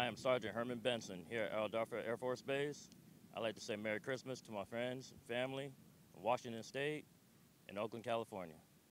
I am Sergeant Herman Benson here at Al-Darfa Air Force Base. I'd like to say Merry Christmas to my friends and family in Washington State and Oakland, California.